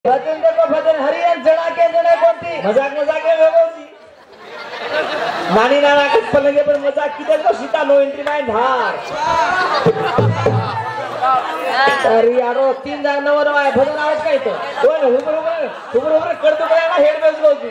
भजन देखो भजन हरियन जना के जने कोणती मजाक मजाक आहे व्यवस्थित नानी नाना कस पलंगे पर मजाक की देखो सीता नो एंट्री माइन धार अरे यारो 3 जाग नवर आहे भजन आवाज काय तो कोण उबर करतो काय ना हेड बेस गोची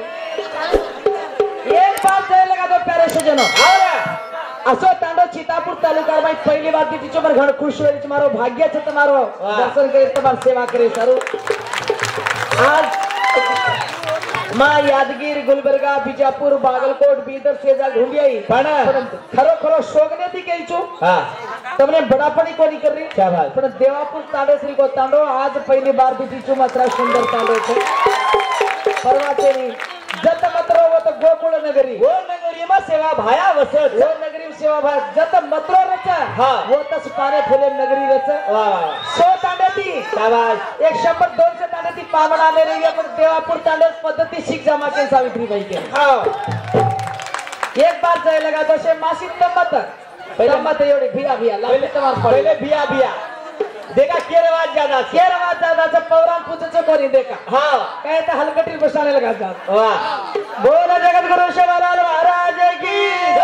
एक बात जाय लगा तो प्यारे सजनो असो तांडो चितापुर तालुका में पहली बात की चोबर घर खुश होई तुम्हारो भाग्य छ तुम्हारो दर्शन करे तुम्हार सेवा करे सारू आज मां यादगीर गुलबर्गा बिजापुर बागलकोट बीदर सेजा घूमी आई परंतु खरो खरो शोगने थी कही छो हां तुमने बड़ापणी कोनी कर रही क्या बात पर देवापुर तांडे श्री को तांडो आज पहली बार बीती छो मात्रा सुंदर तांडो छे परवाचे नहीं जत मतरो वो तो गोकुळ नगरी वो नगरी में सेवा भाया वसत वो नगरी में सेवा भाया जत मतरो रचा हां वो तस पाने फुले नगरी रचा वाह वाह 100 तांडे थी शाबाश 100 तांडे थी पावना ने रही पण देवापुर तांडे पद्धती शिक जमा के सावित्री बाई के हां एक बार जाय लगा तो से मासी तमत तमत एवढी भिया भिया लागले तुम्हार पहले बिया बिया देखा के रवाज ज्यादा पौराण पूछे कोणी देखा हां काय ते हलकटी बसाने लगा जा वाह बोल जगत गुरु शिवलाल महाराज की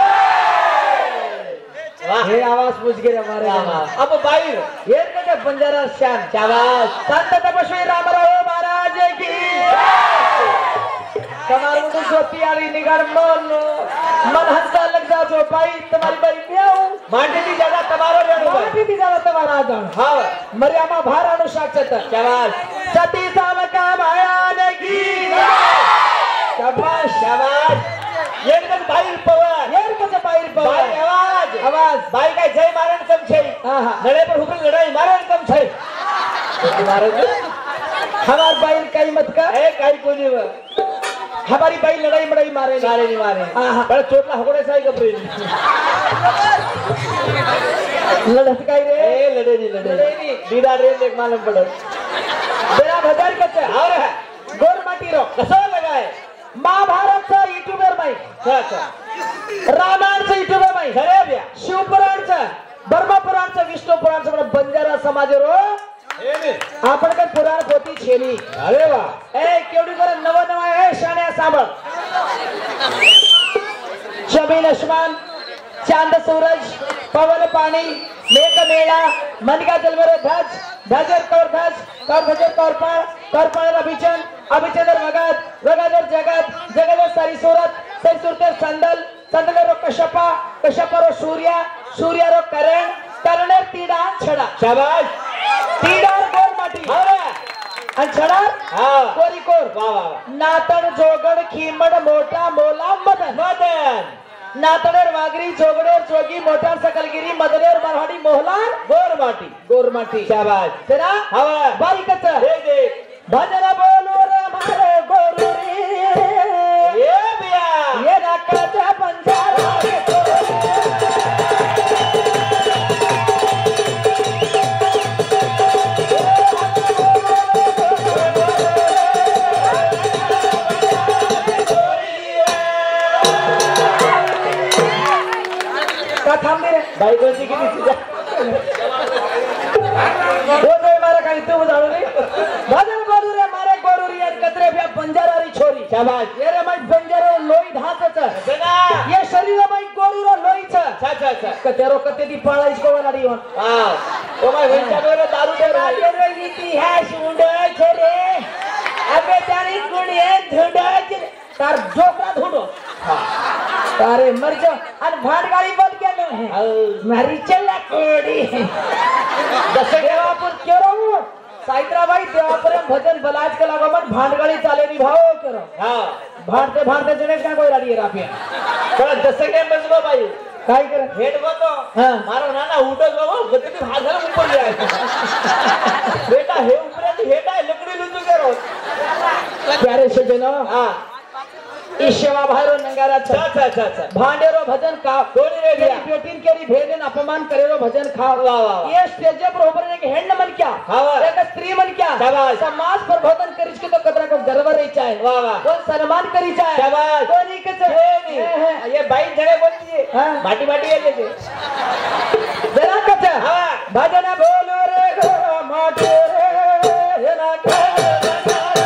वाह हे आवाज पूछ गे हमारे अब बाईर ये के बंजारा शान शाबाश संत तपस्वी रामराव महाराज की तुम्हारे मुंह सोती आरी निगार मन हंसा लग जा जो भाई तुम्हारी बाई म्याऊ मांडी दी जगह तुम्हारो रेणु भाई मांडी दी जगह तुम्हारा जान हां मरियामा भारानु साक्षात शाबाश सती सामका मायान की शाबाश शाबाश एकदम बाईर पवन येर कसे बाहेर बाई पवा आवाज आवाज बाई काय जय मारण कम छै हां हां लड़ाई पर हुकम लड़ाई मारण कम छै हमार बाई कई मत का ए काही कोणी व हमारी बाई लड़ाई मड़ाई मारे सारे नहीं मारे हां पर चोटला हकोडे साई कपरे लड़त काय रे ए लड़े नहीं दीदा रेल एक मालूम पड़ो बेरा भजन कचे और है गोर माटी रो कसो लगाए महाभारत चा यूट्यूबर बाई अच्छा रामायण चा यूट्यूबर बाई खरे बिया शिवपुराण चा ब्रह्म पुराण चा विष्णु पुराण चा बंजारा समाज रो आपण काय पुराण पोती छेली अरे वाह ए केवडी कर नव नवा ए शाण्या सांभळ जमीन आसमान चांद सूरज पवन पानी मेघ मेला मन का जलवर ध्वज ध्वजर कौर ध्वज कौर ध्वजर कौर पाळ अभिचन अभिचंदर वगत वगदर जगत जगदर सारी सूरत सही सूरते संदल संदल रो कश्यपा कश्यप रो सूर्य रो करण करणर तीडा छडा शाबाश तीडार गोर माटी आणि छडा हां कोरी कोर वाह वाह नातड जोगड खिमड मोठा मोला मदन मदन नातडर वागरी जोगडेर जोगी मोटार सकलगिरी मदनेर मरहाडी मोहलार गोर माटी शाबाश तेरा हवा बारीकच देख भजन बोलो रे मारे गोरू रे ये बिया ये नाकाचा पंजारा रे बाई कोणती किती तुझ्या वो तो मारा काही तू जाणू रे भजन गोरू रे मारे गोरू रे कतरे ब्या बंजारा री छोरी शाबाश ये रे माई बंजारा लोई धाचच बना ये शरीर माई गोरू रो लोई छ अच्छा कतेरो कते दी पाळाईस को नाडी होन हां ओ माय वंचा बेरे दारू दे रे रे इतिहास उंडो छे रे अबे तारी गुणिये धुंडो छे तार जोकरा धुंडो तारे मर जा आणि भाडगाडी बंद केलो मारी चला कोडी जसे देवापुर केरो साईत्राबाई देवापुर भजन बलाज के लागो मत भांडगाडी चाले नी भाव केरो हां भांडते जने का कोई राडी रापिया पण जसे काय बसलो बाई काय करे हेड होतो हां मारो नाना उठो गो गती भागल ऊपर जाए बेटा हे ऊपर हेड आहे लकडी लुचू करो प्यारे सजनो हां ईशवा भारो नंगारा अच्छा भांडेरो भजन का कोणी रे बिया बेटीन केरी भेदेन अपमान करेरो भजन खा वाह वाह ये स्टेज पर ऊपर एक हेड मन क्या हां एक स्त्री मन क्या शाबाश समाज पर भजन करिस के तो कतरा को गर्व रही चाहे वाह वाह कोण सन्मान करी चाहे शाबाश कोणी के ये बाई जगह बोलती है हां माटी ये जैसे जरा कचा हां भजन बोलो रे घो माटे रे ना के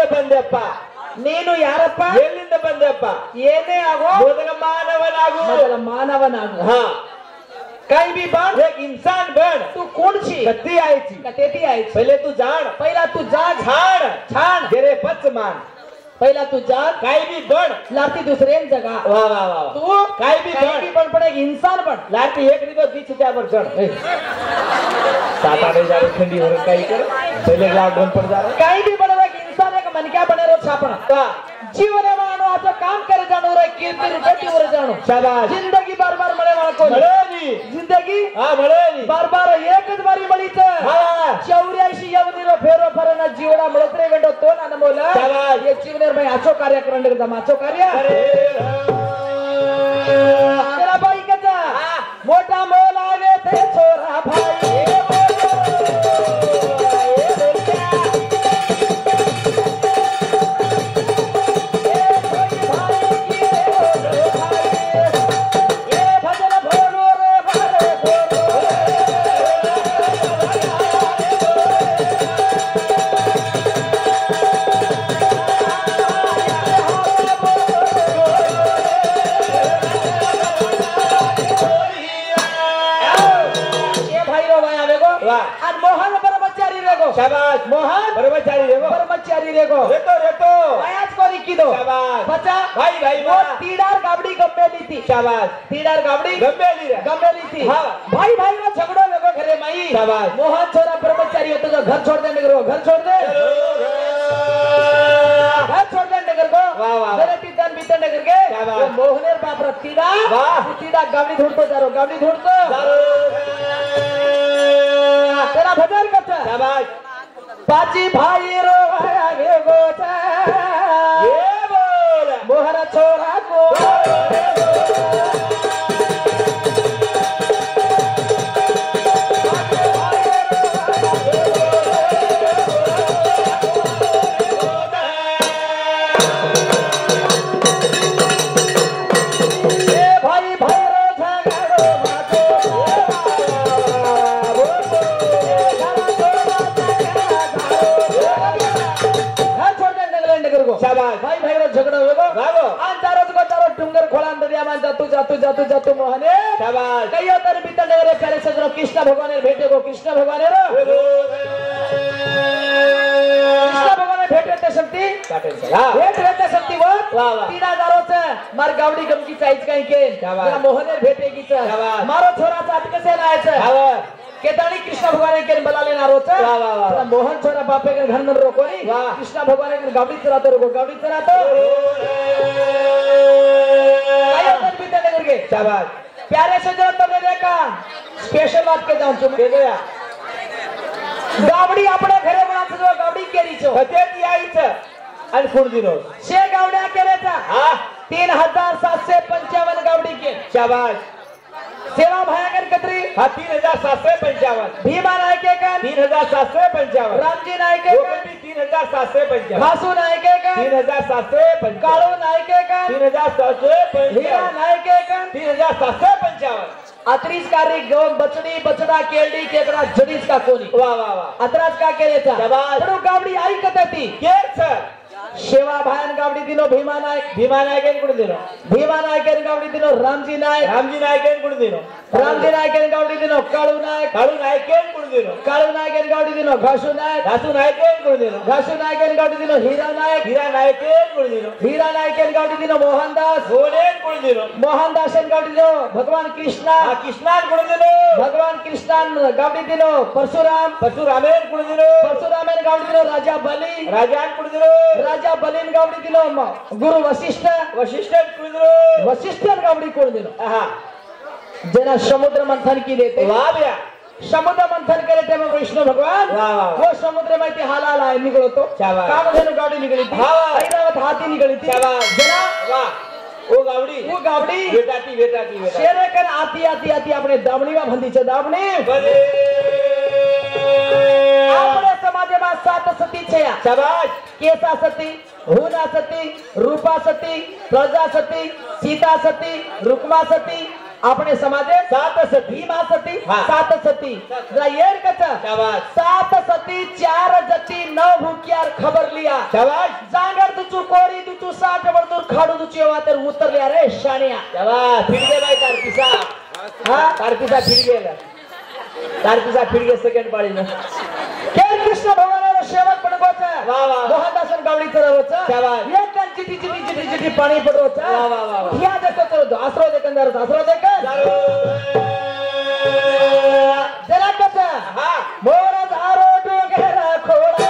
ಬಂದೆಪ್ಪ ನೀನು ಯಾರಪ್ಪ ಎಲ್ಲಿಂದ ಬಂದೆಪ್ಪ ಏನೇ ಆಗೋ ಮೊದಲ ಮಾನವನಾಗು ಮೊದಲ ಮಾನವನಾಗು हाँ काही भी बन एक इंसान बन तू कोण छी कत्ती आयची कतेती आहे पहिले तू जाण पहिला तू जा छाण छान गेरे पच मान पहिला तू जा काही बी बन लाती दुसरे जगा वा वा वा वा. तू काही बी काही पण पण एक इंसान पण लाटी एक रिदो दीच त्यावर जण 7-8 हजार खंडी वर काही कर पहिले लॉकडाऊन पड जा काही भी बनवा एक इंसान एक मनक्या बने रो छापण जीवन मानो आता काम करे जानो रे कीर्ति रुपटी वर जानो शाबाश जिंदगी बार बार मळे वाळको मळेली जिंदगी हा मळेली बार बार एकच बारी मळी तर हा 84 यवनीरो फेरो फरना जीवडा मळत्रे वेंडो तो ना मोला शाबाश ये जीवनेर भाई आचो कार्य करंडे माचो कार्य अरे तेरा बाई कचा मोठा मोल आवे ते छोरा भाई आज मोहन ब्रह्मचारी रेगो शाबाश मोहन ब्रह्मचारी रेगो ब्रह्मचारी रेगो रेतो आयाज कोरी किदो शाबाश बचा भाई भाई वो तीडार गाबडी गम्मेली थी शाबाश तीडार गाबडी गम्मेली रे गम्मेली थी हाँ भाई भाई नो झगड़ो वेगो घरे माई शाबाश मोहन छोरा ब्रह्मचारी हो तो जो घर छोड़ दे निकरो घर छोड़ दे घर छोड़ दे निकर को वाह वाह मेरे तीतन बीतन निकर के शाबाश वो मोहनेर बाप रा तीडा वाह तीडा गाबडी ढूंढतो जारो गाबडी ढूंढतो तेरा भजन करता शाबाश पाची भाई रो आया वे गोचा ये बोल मोहरा छोरा को शाबाश भाई भाई रो झगड़ा होगो भागो आन चारो टुंगर खोलान दरिया मान जातु जातु जातु जातु मोहने शाबाश कहियो तर बीतन रे प्यारे सजरो कृष्ण भगवान भेटे गो कृष्ण भगवान रो कृष्ण भगवान भेटे ते शक्ति काटे चला भेट रहते शक्ति वो वाह वाह 3000 से मार गावडी गमकी साइज काही के शाबाश मोहने भेटे की शाबाश मारो छोरा साथ कसे नायच शाबाश केताणी कृष्ण भगवान के बला लेना रोच वाह वाह वाह मोहन छोरा बापे के घर में रोको नी वाह कृष्ण भगवान के गावडी चरातो रोको गावडी चरातो आयो तन बीते नगर के शाबाश प्यारे से जो तुमने देखा स्पेशल बात के जाऊं तुम के गया गावडी अपने घरे बना जो गावडी केरी छो कतेती आईच आणि कोण दिनो शे गावड्या केरेचा हां 3755 गावडी के शाबाश सेवा भयाकर कत्री हा 3755 भीमा नायके का 3755 रामजी नायके का 3755 भासू नायके का 3755 काळू नायके का 3755 हीरा नायके का 3755 अत्रीस कारी गो बचड़ी बचड़ा केळडी केकडा जडीस का कोणी वाह वाह वाह अत्रास का केलेचा शाबाश पण गावडी आई कतती केच शेवा भायन गावडी दिनो भीमा नायक कोण दिनो भीमा नायक गावडी दिनो रामजी नायक कोण दिनो रामजी नायक गावडी दिनो काळू नायक कोण दिनो काळू नायक गावडी दिनो घासू नायक कोण दिनो घासू नायक गावडी दिनो हीरा नायक कोण दिनो हीरा नायक गावडी दिनो मोहनदास कोण दिनो मोहनदास गावडी दिनो भगवान कृष्णा कृष्णान कोण दिनो भगवान कृष्णान गावडी दिनो परशुराम कोण दिनो परशुरामेन गावडी दिनो राजा बली कोण दिनो राजा बलीन गावडी दिनो गुरु वशिष्ठ कोण दिनो वशिष्ठ गावडी कोण दिनो हा जना समुद्र मंथन की देते वाह भैया समुद्र मंथन करे थे विष्णु भगवान वाह वाह वो समुद्र में हालाल आए निकलो तो शाबाश कामधेनु गावडी निकली थी हाँ। ऐरावत हाथी निकली थी शाबाश जना वाह वो गावडी बेटाती शेरे कन आती अपने दामणी में भंदी छे दामणी भले अपने समाज में 7 सती छे शाबाश केसा सती हुना सती रूपा सती प्रजा सती सीता सती रुक्मा सती अपने समाजे 7 सती भीमा सती हाँ। 7 सती जरा येर कचा शाबाश 7 सती 4 जती 9 भूक्यार खबर लिया शाबाश जांगर तुझू कोरी तुझू साठ बडदूर खाडू तुझी वातर उतरल्या रे शानिया शाबाश फिर गे भाई तारपिसा हा तारपिसा फिर गे सेकंड पाळी ना केर कृष्ण भगवानाला सेवक पडकोच वा, वा. मोहनदासन गावडी चरवच शाबाश. एक कान चिटी चिटी चिटी चिटी पाणी पडवच वा, वा, वा. ह्या देखो चरवतो आसरो देखंदार आसरो देख जरा कच हा मोर धारो डोंगरा खोडा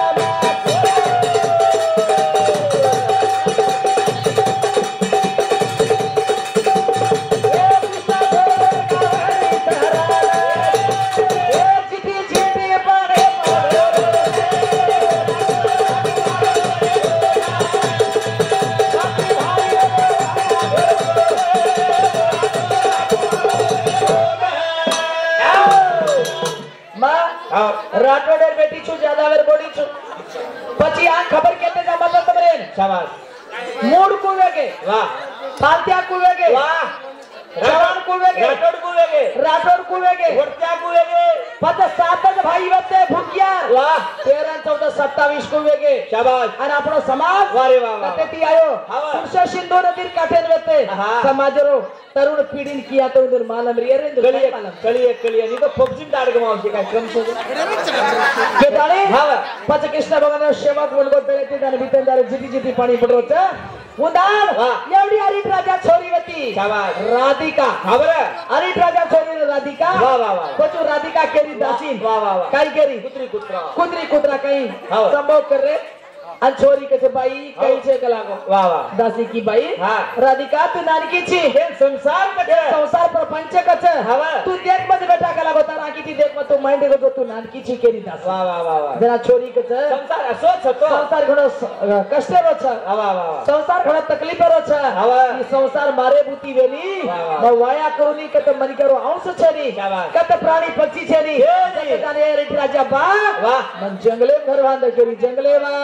राठोडर बेटी छु ज्यादा वेर बोडी छु પછી આ ખબર કેતે જા મતલબ તમરે शाबाश મૂડ કુવેગે वाह પાલત્યા કુવેગે वाह जवान कुवेगे राठोड कुवेगे राठोड कुवेगे वरत्या कुवेगे पद सातच भाई वते भुकिया वाह 13 14 27 कुवेगे शाबाश आणि આપણો समाज वारे वाह वाह कतेती आयो हावा. पुरुष सिंधू नदीर काठेन वेते हा. समाजरो तरुण पिढीन किया तो उधर मालम रे रे कळी आणि तो पबजी दाडग मावशी काय कम सो के दाणे हावा. पच कृष्ण भगवान सेवक बोलगो पेले ते दाने बितंदार जिती जिती पाणी पडरोच उदार वाह. एवढी अरिट राजा छोरी वती शाबाश. राधिका खबर अरिट राजा छोरी राधिका वाह, वाह, वाह. कोचू राधिका केरी दासीन वाह, वाह, वाह. काय केरी कुत्री कुत्रा कुत्री कुत्रा काही हाव. संभव कर रे आणि छोरी कसे बाई काही छे कलागो वाह वाह दासी की बाई हा. राधिका तू नानकी छी हे संसार कसे संसार प्रपंच कच हावा. तू देख मत बेटा कलागो तारा की ती देख मत तू माइंड गो तू नानकी छी केरी दासी वाह वाह वाह वाह जरा छोरी कच संसार असोच होतो संसार घणो कष्ट रो छ वाह वाह वाह संसार घणो तकलीफ रो छ हावा. ई संसार मारे बुती वेली वाह, वाह. म वाया करूनी कत मन करो अंश छनी शाबाश. कत प्राणी पक्षी छनी हे जी. कत जाने रे राजा बा वाह. मन जंगले घर बांध करी जंगले वा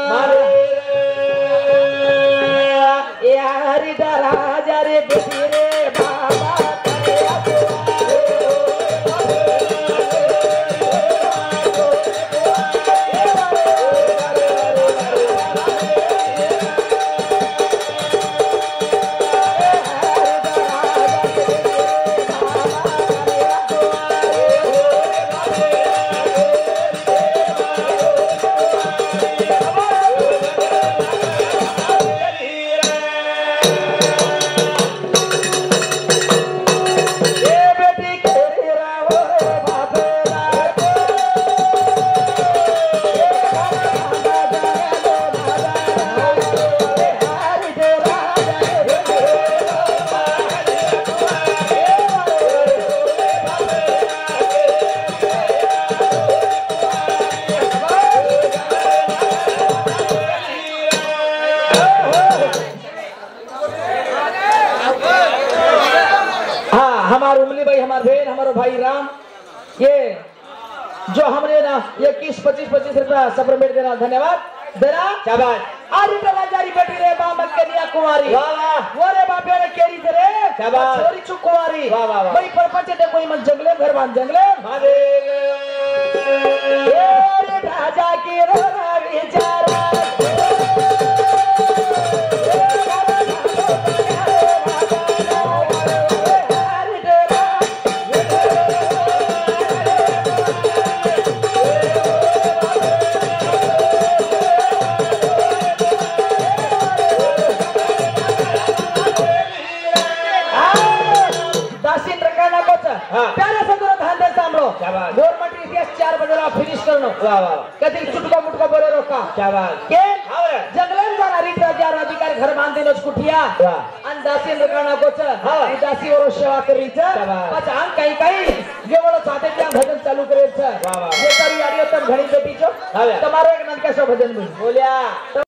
यारी राजा रे बेटी रे बाबा करे हमारे उमली भाई हमारे बहन हमारे भाई राम ये जो हमने ना 21-25 रुपया सप्लीमेंट देना धन्यवाद देना शाबाश. आज इतना जारी बेटी रे बाम कन्या कुमारी वाह वाह वो रे बापे रे केरी रे शाबाश. छोरी छु कुमारी वाह, वाह, वाह. भाई परपंच देखो ई मन जंगले घर बांध जंगले ए रे राजा की रोना विचारा प्यारे संतुलन ध्यान दे सामरो शाबाश. गवर्नमेंट इतिहास 4 बजे फिनिश करनो वाह वाह कदी चुटका मुटका बोले रोका शाबाश. के हावे. जंगलन जाना रीत राजा अधिकारी घर बांधे नच कुठिया वाह. आणि दासी रकाना कोच हा. आणि दासी वर सेवा करीच शाबाश. पछ आम काही काही जेवढं साथे त्या भजन चालू करेच वाह, वाह. जे करी आडियो तर घणी बेटी छो हावे. તમારો એક નનકેસો ભજન બોલ बोल्या